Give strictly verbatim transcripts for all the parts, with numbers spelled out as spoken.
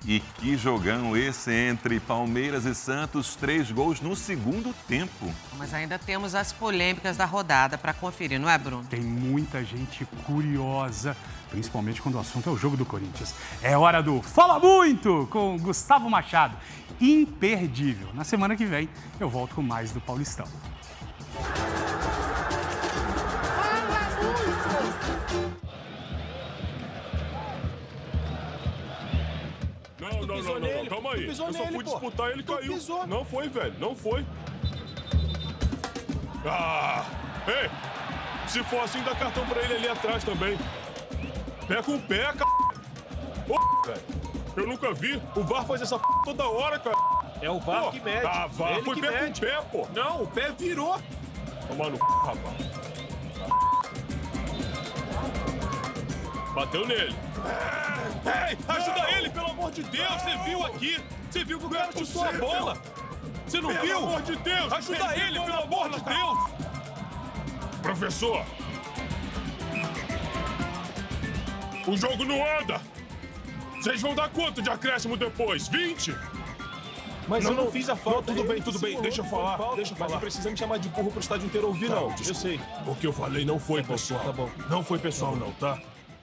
E que jogão esse entre Palmeiras e Santos, três gols no segundo tempo. Mas ainda temos as polêmicas da rodada para conferir, não é, Bruno? Tem muita gente curiosa, principalmente quando o assunto é o jogo do Corinthians. É hora do Fala Muito com Gustavo Machado. Imperdível. Na semana que vem eu volto com mais do Paulistão. Não, não, não, não, não, calma aí. Eu só fui disputar e ele caiu. Não foi, velho, não foi. Ah! Ei! Se for assim, dá cartão pra ele ali atrás também. Pé com pé, c... Ô, velho. Eu nunca vi. O V A R faz essa p... toda hora, cara. É o V A R pô, que mede. Ah, V A R. Ele Foi que pé mede. com pé, pô. Não, o pé virou. Toma no c... rapaz. Bateu nele. Ei, ajuda ele, pelo amor de Deus! Você viu aqui? Você viu que o cara chutou a bola? Você não viu? Pelo amor de Deus! Ajuda ele, pelo amor de Deus! Professor! O jogo não anda! Vocês vão dar quanto de acréscimo depois? vinte? Mas não, eu não, não fiz a falta. Não, tudo bem, tudo bem. Simulou, Deixa eu falar. falta, Deixa eu mas falar. não precisa me chamar de burro pro estádio inteiro ouvir, Tá, não. desculpa. Eu sei. O que eu falei não foi Tá bom, pessoal. tá bom. Não foi pessoal, não, tá?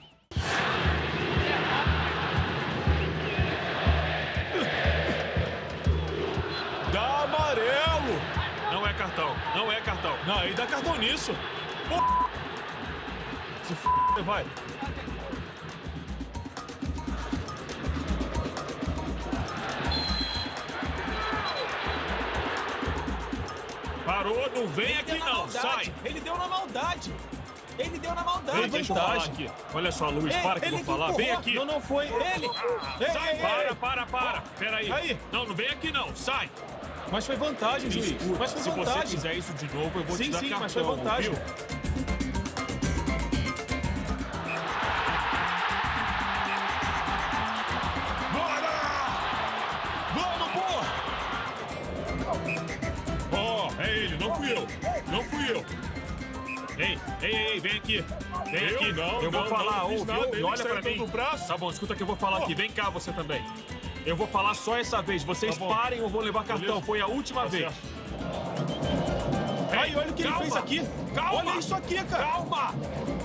Dá amarelo! Não é cartão, não é cartão. Não, aí dá cartão nisso. Pô. Se f... vai. Parou, não vem aqui não, sai! Ele deu na maldade! Ele deu na maldade! Ei, deixa eu falar aqui. Olha só, Luiz, para que eu vou falar. Vem aqui. Não, não foi ele! Sai, para, para, para. Pera aí. Aí. Não, não vem aqui não, sai. Mas foi vantagem, juiz. Escuta, Mas foi se vantagem. você fizer isso de novo, eu vou Sim, te dar sim, cartão, mas foi vantagem. viu? Bora! Vamos, porra! Ó, oh, é ele, não fui eu. Não fui eu. Ei, ei, ei, vem aqui. Vem Eu? aqui. Não, eu vou não, falar, não fiz ouve, nada, ouve, ele olha saiu pra mim. do braço. Tá bom, escuta que eu vou falar aqui. Vem cá você também. Eu vou falar só essa vez. Vocês Tá bom. parem ou vou levar cartão. Beleza. Foi a última Tá vez. certo. Ei, Aí, olha o que calma, ele fez aqui. Calma. Olha isso aqui, cara. Calma.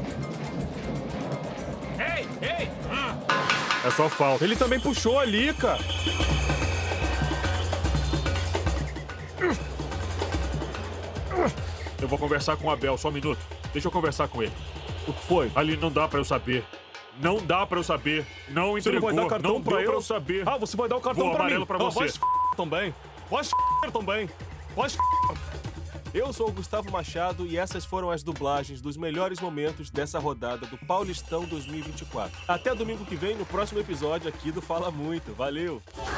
Ei, ei. É só falta. Ele também puxou ali, cara. Eu vou conversar com o Abel, só um minuto. Deixa eu conversar com ele. O que foi? Ali não dá pra eu saber. Não dá pra eu saber. Não Você não entregou. vai dar cartão não pra deu eu? pra eu saber. Ah, você vai dar o cartão Vou pra amarelo mim. pra Ah, você. vai se f... também. Vai se f... também. Vai se f... Eu sou o Gustavo Machado e essas foram as dublagens dos melhores momentos dessa rodada do Paulistão dois mil e vinte e quatro. Até domingo que vem, no próximo episódio aqui do Fala Muito. Valeu!